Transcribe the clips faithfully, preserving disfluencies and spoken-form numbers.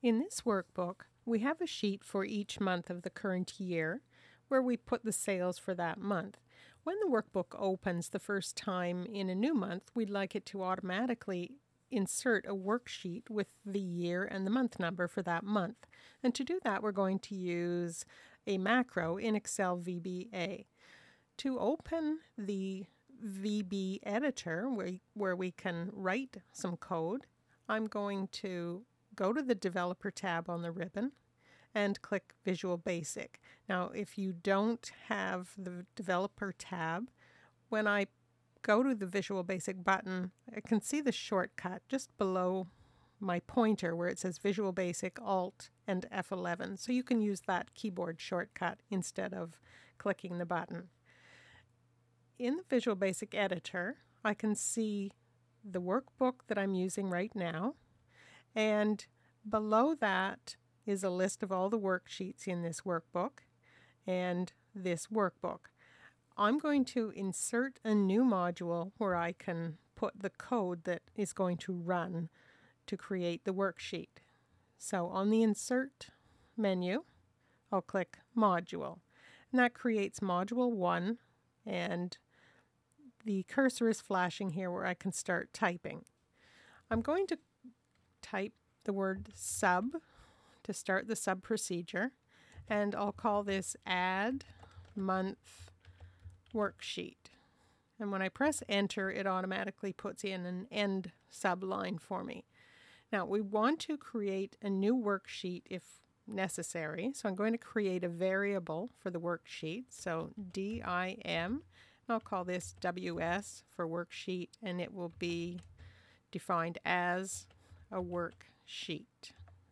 In this workbook, we have a sheet for each month of the current year where we put the sales for that month. When the workbook opens the first time in a new month, we'd like it to automatically insert a worksheet with the year and the month number for that month. And to do that, we're going to use a macro in Excel V B A. To open the V B editor where, where we can write some code, I'm going to go to the Developer tab on the ribbon and click Visual Basic. Now, if you don't have the Developer tab, when I go to the Visual Basic button, I can see the shortcut just below my pointer where it says Visual Basic, Alt, and F eleven. So you can use that keyboard shortcut instead of clicking the button. In the Visual Basic editor, I can see the workbook that I'm using right now, and below that is a list of all the worksheets in this workbook and this workbook. I'm going to insert a new module where I can put the code that is going to run to create the worksheet. So on the Insert menu, I'll click Module, and that creates Module one, and the cursor is flashing here where I can start typing. I'm going to type the word sub to start the sub procedure, and I'll call this Add Month Worksheet. And when I press enter, it automatically puts in an end subline for me. Now we want to create a new worksheet if necessary, so I'm going to create a variable for the worksheet, so dim. I'll call this W S for worksheet, and it will be defined as a worksheet.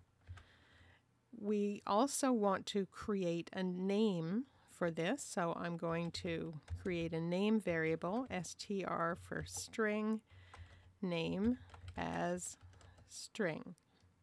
We also want to create a name for this, so I'm going to create a name variable, str for string, name as string.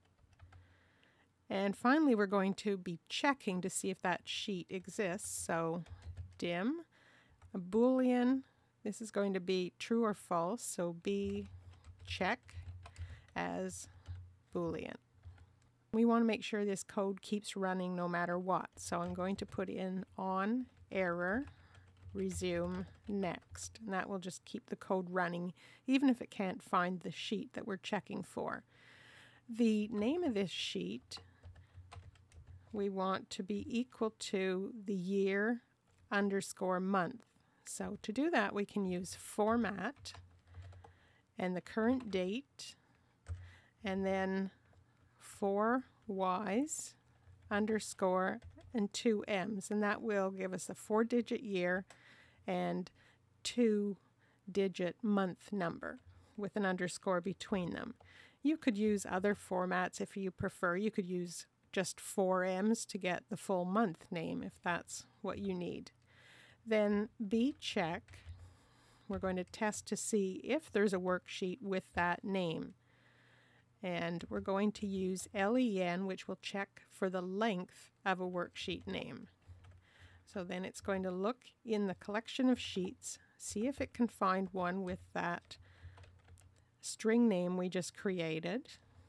And finally, we're going to be checking to see if that sheet exists, so dim, a boolean, this is going to be true or false, so b check as boolean. We want to make sure this code keeps running no matter what, so I'm going to put in on error resume next, and that will just keep the code running even if it can't find the sheet that we're checking for. The name of this sheet we want to be equal to the year underscore month. So to do that, we can use format and the current date, and then four Y's underscore and two M's, and that will give us a four digit year and two digit month number with an underscore between them. You could use other formats if you prefer. You could use just four M's to get the full month name if that's what you need. Then B check, we're going to test to see if there's a worksheet with that name. And we're going to use len, which will check for the length of a worksheet name. So then it's going to look in the collection of sheets, see if it can find one with that string name we just created,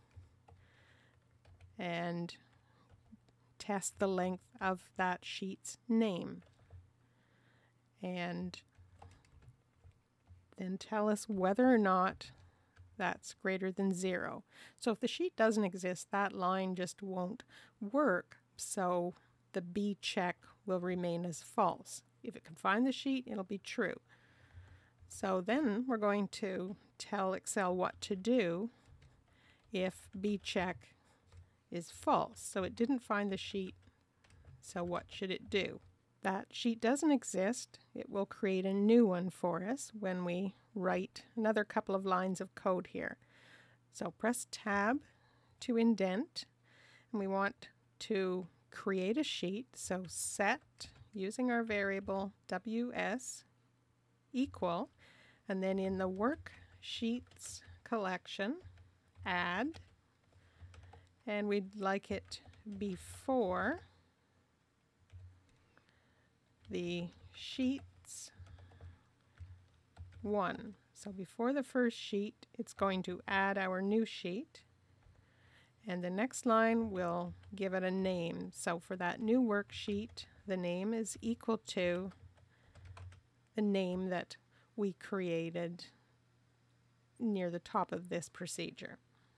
and test the length of that sheet's name. And then tell us whether or not that's greater than zero. So if the sheet doesn't exist, that line just won't work, so the B check will remain as false. If it can find the sheet, it'll be true. So then we're going to tell Excel what to do if B check is false. So it didn't find the sheet, so what should it do? That sheet doesn't exist. It will create a new one for us when we write another couple of lines of code here. So press Tab to indent, and we want to create a sheet. So set, using our variable W S, equal, and then in the worksheets collection, add, and we'd like it before the sheets one. So before the first sheet, it's going to add our new sheet, And the next line, we'll give it a name. So for that new worksheet, the name is equal to the name that we created near the top of this procedure.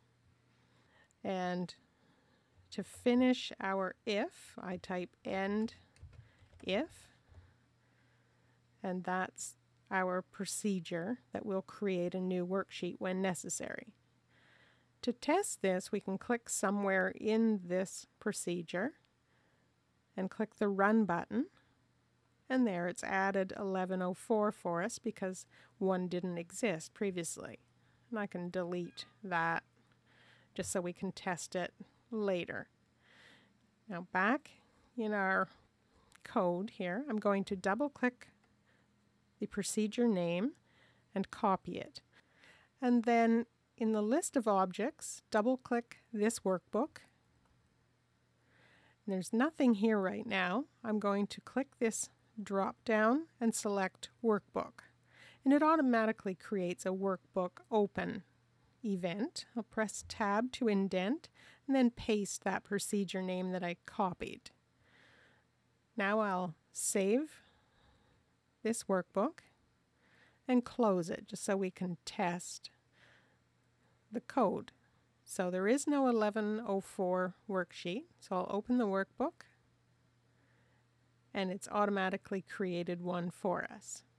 And to finish our if, I type end if, and that's our procedure that will create a new worksheet when necessary. To test this, we can click somewhere in this procedure and click the Run button, and there it's added eleven oh four for us because one didn't exist previously. And I can delete that just so we can test it later. Now back in our code here, I'm going to double click the procedure name and copy it. And then in the list of objects, double click this workbook. There's nothing here right now. I'm going to click this drop down and select Workbook. And it automatically creates a Workbook Open event. I'll press Tab to indent and then paste that procedure name that I copied. Now I'll save this workbook and close it just so we can test the code. So there is no eleven oh four worksheet, so I'll open the workbook and it's automatically created one for us.